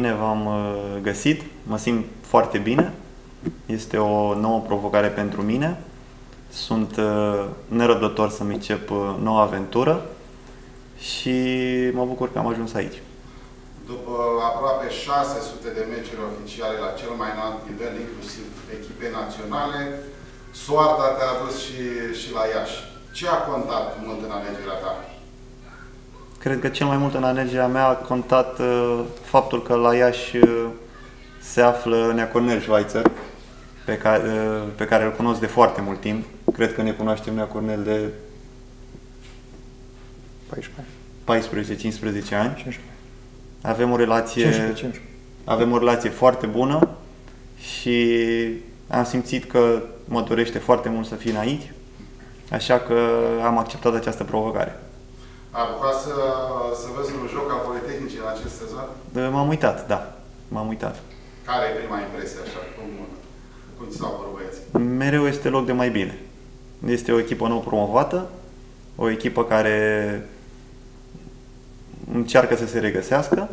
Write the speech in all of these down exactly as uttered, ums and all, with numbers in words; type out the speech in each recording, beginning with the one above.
bine v-am găsit, mă simt foarte bine. Este o nouă provocare pentru mine. Sunt nerăbdător să-mi încep noua aventură și mă bucur că am ajuns aici. După aproape șase sute de meciuri oficiale la cel mai înalt nivel, inclusiv echipe naționale, soarta te-a adus și, și la Iași. Ce a contat mult în alegerea ta? Cred că cel mai mult în alegerea mea a contat uh, faptul că la Iași uh, se află Nea Cornel Schweitzer, pe care, uh, pe care îl cunosc de foarte mult timp. Cred că ne cunoaștem Nea Cornel de paisprezece cincisprezece ani. cincisprezece. Avem o relație, cincisprezece, cincisprezece. Avem o relație foarte bună și am simțit că mă dorește foarte mult să fie aici, așa că am acceptat această provocare. A apucat să, să vezi un joc al Politehnicii în acest sezon? M-am uitat, da. M-am uitat. Care e prima impresie așa? Cum, cum ți s-au părut băieții? Mereu este loc de mai bine. Este o echipă nou promovată, o echipă care încearcă să se regăsească.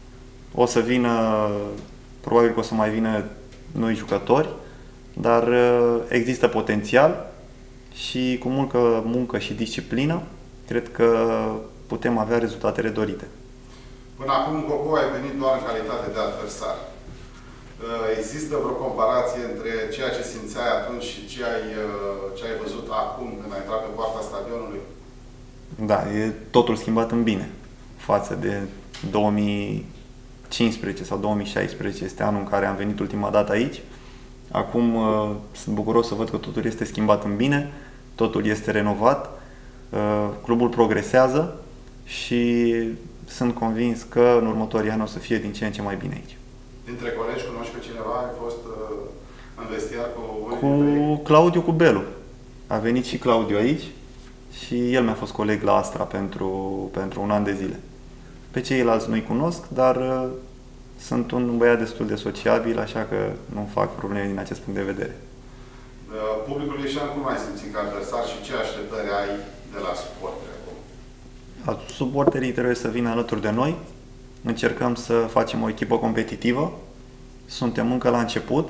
O să vină, probabil că o să mai vină noi jucători, dar există potențial și cu multă muncă și disciplină cred că putem avea rezultatele dorite. Până acum, Coco, ai venit doar în calitate de adversar. Există vreo comparație între ceea ce simțeai atunci și ce ai, ce ai văzut acum când ai intrat pe poarta stadionului? Da, e totul schimbat în bine față de două mii cincisprezece sau două mii șaisprezece, este anul în care am venit ultima dată aici. Acum sunt bucuros să văd că totul este schimbat în bine, totul este renovat, clubul progresează și sunt convins că în următorii ani o să fie din ce în ce mai bine aici. Dintre colegi cunoști pe cineva? Ai fost în vestiar cu Cu Claudiu Cubelu. A venit și Claudiu aici și el mi-a fost coleg la Astra pentru, pentru un an de zile. Pe ceilalți nu-i cunosc, dar uh, sunt un băiat destul de sociabil, așa că nu fac probleme din acest punct de vedere. Uh, publicul ieșean cum ai simțit ca adversar și ce așteptări ai de la suporteri acum? Suporterii trebuie să vină alături de noi. Încercăm să facem o echipă competitivă. Suntem încă la început.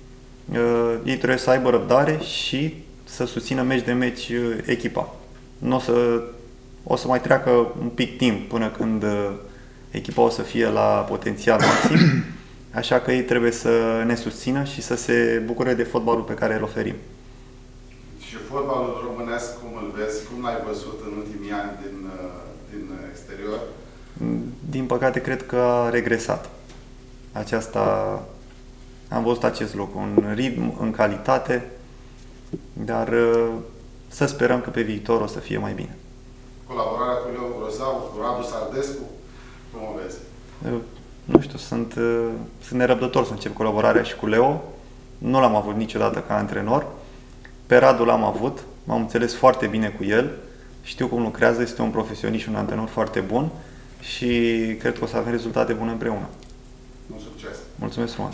Uh, ei trebuie să aibă răbdare și să susțină meci de meci uh, echipa. Nu o să O să mai treacă un pic timp până când echipa o să fie la potențial maxim, așa că ei trebuie să ne susțină și să se bucure de fotbalul pe care îl oferim. Și fotbalul românesc, cum îl vezi, cum l-ai văzut în ultimii ani din, din exterior? Din păcate, cred că a regresat. Aceasta, am văzut acest lucru, în ritm, în calitate, dar să sperăm că pe viitor o să fie mai bine. Colaborarea cu Leo Grozav, cu Radu Sardescu, cum o vezi? Nu știu, sunt, sunt nerăbdător să încep colaborarea și cu Leo. Nu l-am avut niciodată ca antrenor. Pe Radu l-am avut, m-am înțeles foarte bine cu el. Știu cum lucrează, este un profesionist și un antrenor foarte bun și cred că o să avem rezultate bune împreună. Mult succes! Mulțumesc frumos!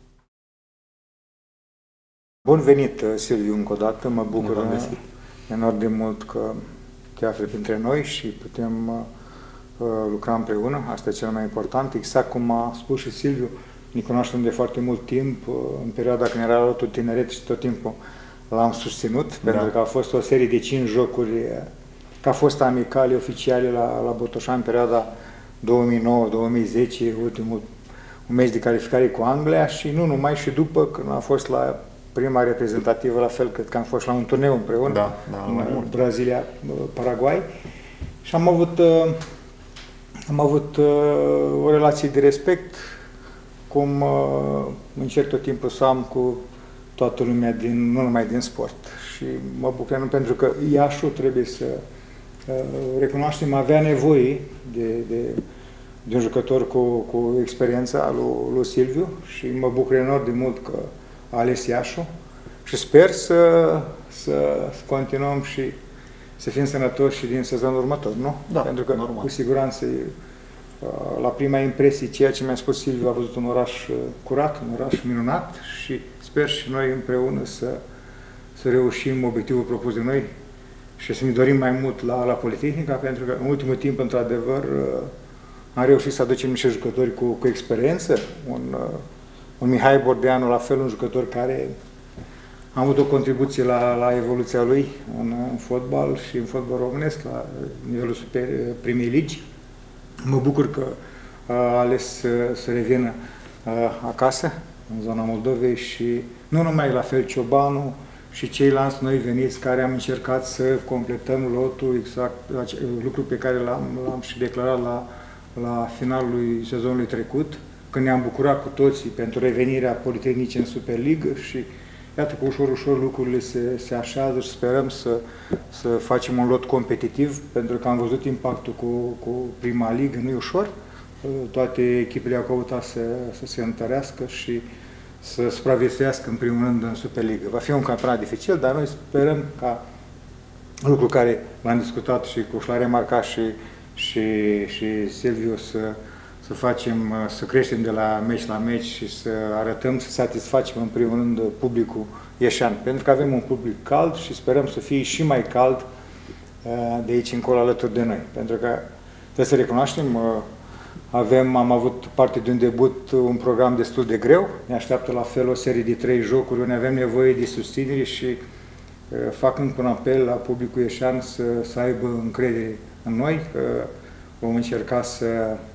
Bun venit, Silviu, încă o dată. Mă bucur enorm de mult că te afli printre noi și putem uh, lucra împreună. Asta e cel mai important. Exact cum a spus și Silviu, ne cunoaștem de foarte mult timp, uh, în perioada când era alături tineret și tot timpul l-am susținut, da. Pentru că a fost o serie de cinci jocuri, că a fost amicale, oficiale la, la Botoșani, în perioada două mii nouă două mii zece, ultimul un meci de calificare cu Anglia și nu numai, și după, când a fost la prima reprezentativă, la fel, cred că am fost la un turneu împreună, da, da, în Brazilia, Paraguay, și am avut, am avut o relație de respect, cum încerc tot timpul să am cu toată lumea, din, nu numai din sport. Și mă bucur, nu pentru că Iașul, trebuie să recunoaștem, avea nevoie de, de, de un jucător cu, cu experiența lui, lui Silviu și mă bucur enorm de mult că a ales Iașul și sper să, să continuăm și să fim sănătoși și din sezonul următor, nu? Da, pentru că, normal. Cu siguranță, la prima impresie, ceea ce mi-a spus Silviu, a văzut un oraș curat, un oraș minunat și sper și noi împreună să, să reușim obiectivul propus de noi și să ne dorim mai mult la, la Politehnica, pentru că în ultimul timp, într-adevăr, am reușit să aducem niște jucători cu, cu experiență, un, un Mihai Bordeanu, la fel un jucător care a avut o contribuție la, la evoluția lui în, în fotbal și în fotbal românesc, la nivelul super, primei ligi. Mă bucur că a ales să, să revină acasă, în zona Moldovei, și nu numai la fel Ciobanu și ceilalți noi veniți care am încercat să completăm lotul, exact lucru pe care l-am și declarat la, la finalul sezonului trecut, când ne-am bucurat cu toții pentru revenirea Politehnicii în Superligă și iată că ușor, ușor lucrurile se, se așează și sperăm să, să facem un lot competitiv, pentru că am văzut impactul cu, cu prima ligă, nu e ușor. Toate echipele au căutat să, să se întărească și să supraviețuiască în primul rând în Superligă. Va fi un campionat dificil, dar noi sperăm ca lucru care l-am discutat și cu l-a remarcat și, și, și Silviu să, să facem, să creștem de la meci la meci și să arătăm, să satisfacem în primul rând publicul ieșean. Pentru că avem un public cald și sperăm să fie și mai cald de aici încolo alături de noi. Pentru că trebuie să recunoaștem, avem, am avut parte de un debut, un program destul de greu, ne așteaptă la fel o serie de trei jocuri unde avem nevoie de susținere și uh, fac încă un apel la publicul ieșean să, să aibă încredere în noi, că vom încerca să,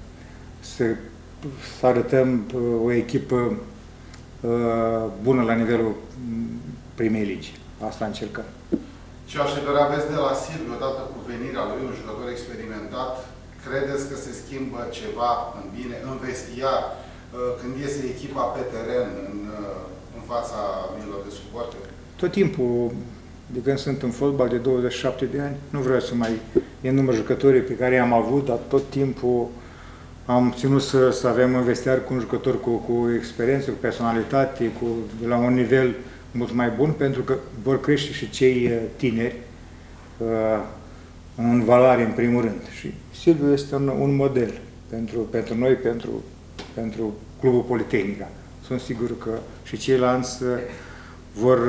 să, să arătăm uh, o echipă uh, bună la nivelul primei ligi. Asta încercăm. Ce așteptări aveți de la Silviu odată cu venirea lui, un jucător experimentat? Credeți că se schimbă ceva în bine, în vestiar, când iese echipa pe teren, în, în fața miilor de suporteri? Tot timpul, de când sunt în fotbal de douăzeci și șapte de ani, nu vreau să mai enumăr jucătorii pe care i-am avut, dar tot timpul am ținut să, să avem în vestiar cu un jucător cu, cu experiență, cu personalitate, cu, de la un nivel mult mai bun, pentru că vor crește și cei tineri uh, în valoare, în primul rând. Și Silviu este un, un model pentru, pentru noi, pentru, pentru Clubul Politehnica. Sunt sigur că și ceilalți vor,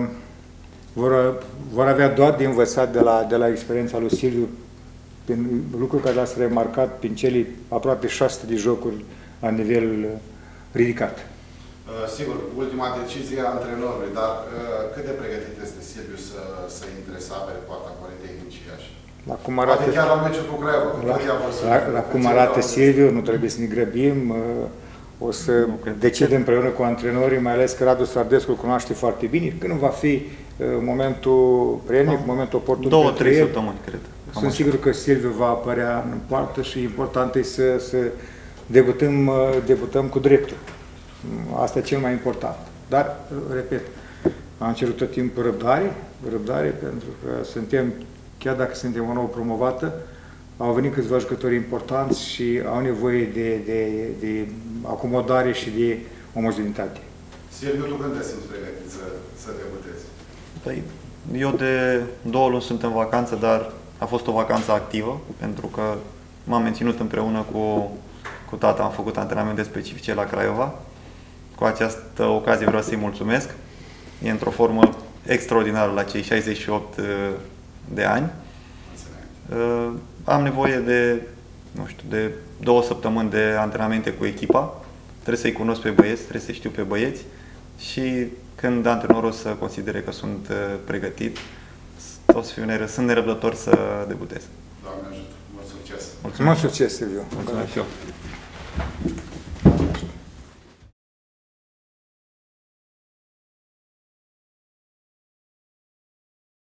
vor, vor avea doar de învățat de la, de la experiența lui Silviu, prin lucruri care l-ați remarcat prin cele aproape șase sute de jocuri la nivel ridicat. Uh, sigur, ultima decizie a antrenorului, dar uh, cât de pregătit este Silviu să, să intre, să apere poarta Politehnicii Iași? La cum arată, poate chiar la meciul cu Craiova. La, la, la cum arată Silviu, nu trebuie să ne grăbim. O să decidem împreună cu antrenorii, mai ales că Radu Sardescu îl cunoaște foarte bine. Când va fi momentul prielnic, momentul oportun Două, pentru trei el, săptămâni, cred. Sunt sigur că Silviu va apărea în poartă și important este să, să debutăm, debutăm cu dreptul. Asta e cel mai important. Dar, repet, am cerut tot timpul răbdare, răbdare pentru că suntem, chiar dacă suntem o nouă promovată, au venit câțiva jucători importanți și au nevoie de, de, de acomodare și de omogenitate. Silviu, tu când te simți pregătit să, să debutezi? Păi, eu de două luni sunt în vacanță, dar a fost o vacanță activă, pentru că m-am menținut împreună cu, cu tata, am făcut antrenamente specifice la Craiova. Cu această ocazie vreau să-i mulțumesc. E într-o formă extraordinară la cei șaizeci și opt de ani. Am nevoie de, nu știu, de două săptămâni de antrenamente cu echipa. Trebuie să-i cunosc pe băieți, trebuie să știu pe băieți și când antrenorul să considere că sunt pregătit, o să fiu neră, sunt nerăbdător să debutez. Doamne ajută! Mult succes! Mulțumesc! Mult succes, Silviu! Mulțumesc și eu!